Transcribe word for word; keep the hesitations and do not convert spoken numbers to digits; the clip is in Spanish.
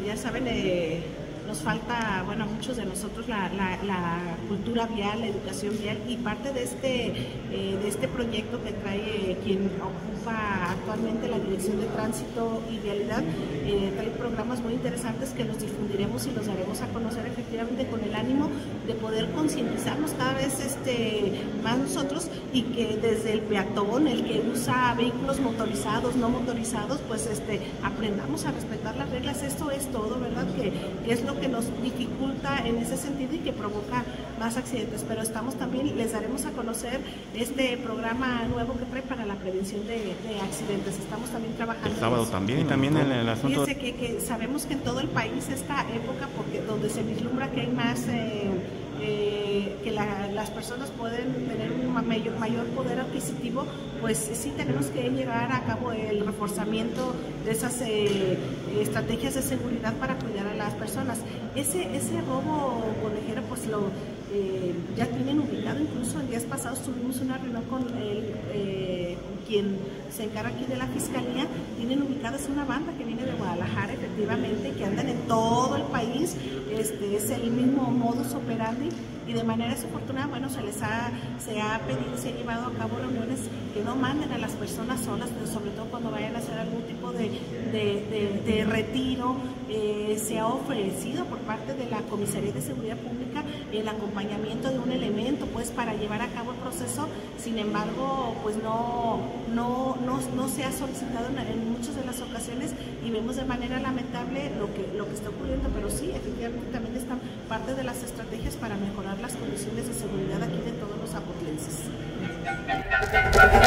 ya saben, eh, nos falta, bueno, a muchos de nosotros la, la, la cultura vial, la educación vial, y parte de este, eh, de este proyecto que trae eh, quien ocupa actualmente la Dirección de Tránsito y Vialidad, eh, trae programas muy interesantes que los difundiremos y los daremos a conocer efectivamente con el ánimo de poder concientizarnos cada vez este, más nosotros, y que desde el peatón, el que usa vehículos motorizados, no motorizados, pues este, aprendamos a respetar las reglas. Esto es todo, ¿verdad? Que, que es lo que nos dificulta en ese sentido y que provoca más accidentes, pero estamos también, les daremos a conocer este programa nuevo que trae para la prevención de, de accidentes. Estamos también trabajando el sábado en también, y también en el asunto. Fíjense que, que sabemos que en todo el país esta época, porque donde se vislumbra que hay más eh, eh, que la, las personas pueden tener un mayor, mayor poder adquisitivo, pues sí tenemos que llevar a cabo el reforzamiento de esas eh, estrategias de seguridad para cuidar a las personas. Ese, ese robo conejero, pues lo eh, ya tienen ubicado. Incluso en días pasados tuvimos una reunión con el, eh, quien se encarga aquí de la Fiscalía. Tienen ubicada, es una banda que viene de Guadalajara, efectivamente, que andan en todo el país. Este, es el mismo modus operandi, y de manera desafortunada, bueno, se les ha, se ha pedido, se ha llevado a cabo reuniones que no manden a las personas solas, pero sobre todo cuando vayan a hacer algún tipo de, de, de, de retiro. Eh, se ha ofrecido por parte de la Comisaría de Seguridad Pública el acompañamiento de un elemento, pues, para llevar a cabo el proceso. Sin embargo, pues no, no, no, no se ha solicitado en, en muchas de las ocasiones, y vemos de manera lamentable lo que, lo que está ocurriendo. Pero sí, efectivamente también están parte de las estrategias para mejorar las condiciones de seguridad aquí de todos los zapotlenses.